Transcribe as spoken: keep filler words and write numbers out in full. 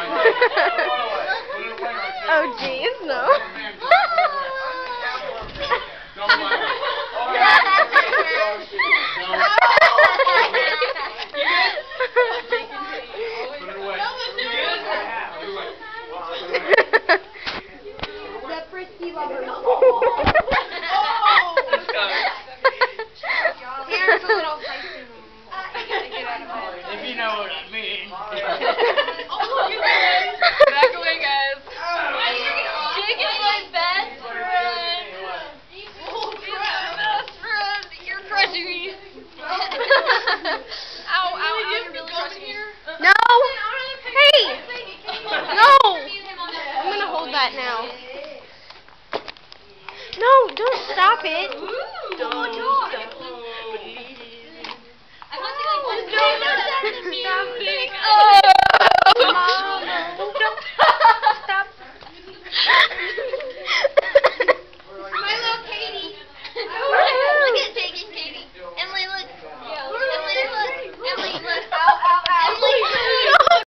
Oh jeez, no. The frisky lover. Here's a little spicy. If you know what I mean. Back away, guys. Jake is my best friend. He's my best friend. You're crushing me. Ow, ow, ow, you're really crushing me. No! Hey! No! I'm gonna hold that now. No, don't stop it. Don't stop it. I'm not like, Don't stop the music. Oh! Mom.